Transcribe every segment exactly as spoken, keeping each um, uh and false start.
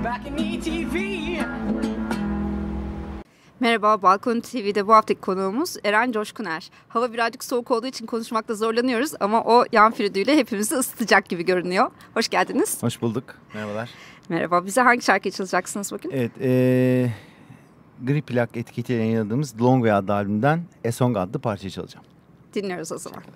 Merhaba, BalconyTV'de bu haftaki konuğumuz Eren Coşkuner. Hava birazcık soğuk olduğu için konuşmakta zorlanıyoruz ama o yan flütüyle hepimizi ısıtacak gibi görünüyor. Hoş geldiniz. Hoş bulduk. Merhabalar. Merhaba, bize hangi şarkıyı çalacaksınız bugün? Evet, ee, Gri Plak etiketiyle yayınladığımız The Long Way adlı albümden A Song adlı parçayı çalacağım. Dinliyoruz o zaman.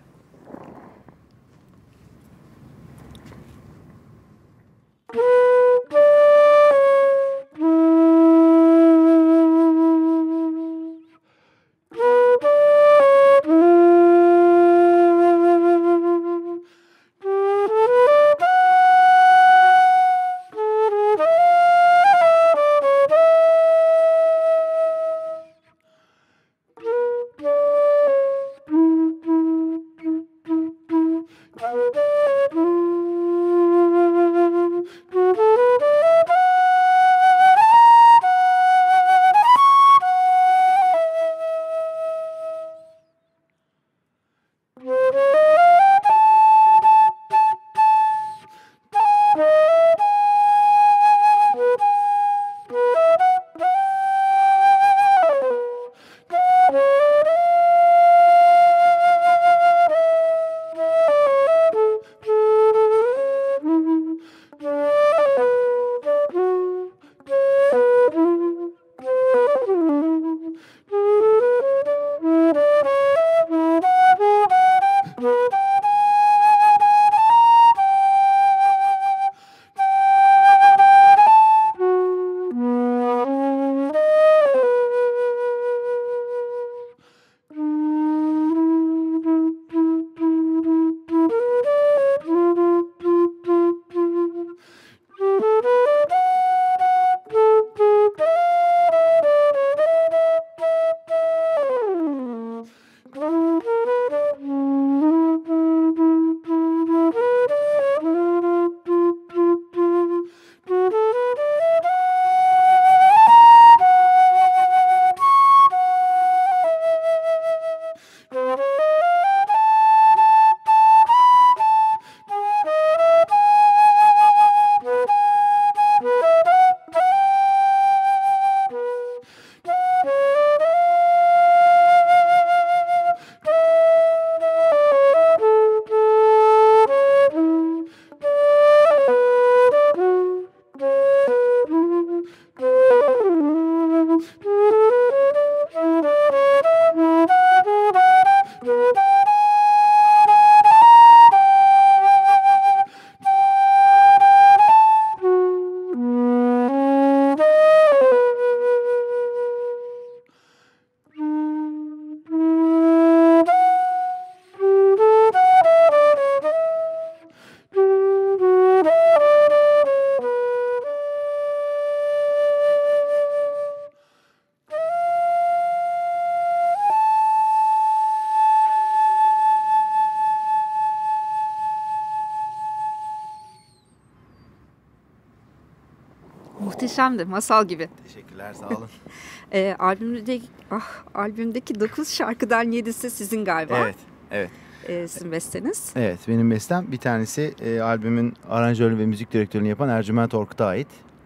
Muhteşemdi, masal gibi. Teşekkürler, sağ olun. e, albümdeki, ah, albümdeki dokuz şarkıdan yedisi sizin galiba. Evet, evet. E, sizin besteniz. Evet, benim bestem. Bir tanesi e, albümün aranjörü ve müzik direktörünü yapan Ercüment Orkut'a ait.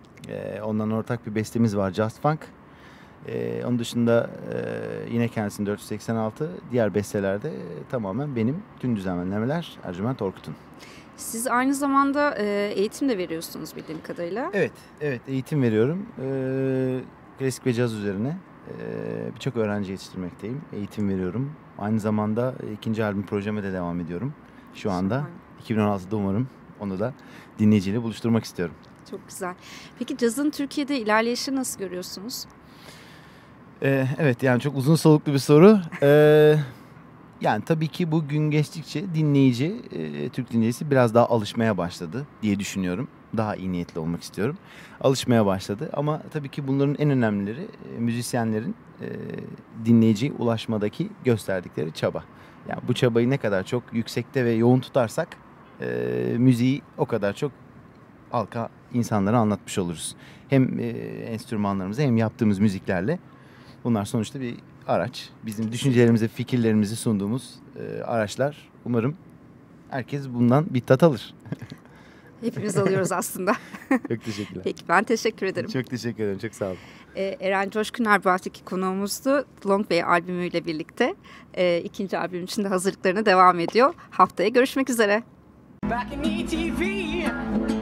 E, ondan ortak bir bestemiz var, Just Funk. E, onun dışında e, yine kendisinin dört yüz seksen altı, diğer bestelerde e, tamamen benim tüm düzenlemeler Ercüment Orkut'un. Siz aynı zamanda e, eğitim de veriyorsunuz bildiğim kadarıyla. Evet, evet eğitim veriyorum. E, klasik ve caz üzerine e, birçok öğrenci yetiştirmekteyim. Eğitim veriyorum. Aynı zamanda ikinci albüm projeme de devam ediyorum. Şu anda Süper. iki bin on altıda umarım onu da dinleyiciyle buluşturmak istiyorum. Çok güzel. Peki cazın Türkiye'de ilerleyişi nasıl görüyorsunuz? E, evet yani çok uzun soluklu bir soru. Evet. Yani tabii ki bu gün geçtikçe dinleyici, e, Türk dinleyicisi biraz daha alışmaya başladı diye düşünüyorum. Daha iyi niyetli olmak istiyorum. Alışmaya başladı ama tabii ki bunların en önemlileri e, müzisyenlerin e, dinleyiciye ulaşmadaki gösterdikleri çaba. Yani bu çabayı ne kadar çok yüksekte ve yoğun tutarsak e, müziği o kadar çok halka, insanlara anlatmış oluruz. Hem e, enstrümanlarımızı hem yaptığımız müziklerle. Bunlar sonuçta bir araç. Bizim düşüncelerimizi, fikirlerimizi sunduğumuz e, araçlar. Umarım herkes bundan bir tat alır. Hepimiz alıyoruz aslında. Çok teşekkürler. Peki ben teşekkür ederim. Çok teşekkür ederim. Çok sağ olun. Ee, Eren Coşkuner bu haftaki konuğumuzdu. Long Way albümüyle birlikte. Ee, ikinci albüm için de hazırlıklarına devam ediyor. Haftaya görüşmek üzere. BalconyTV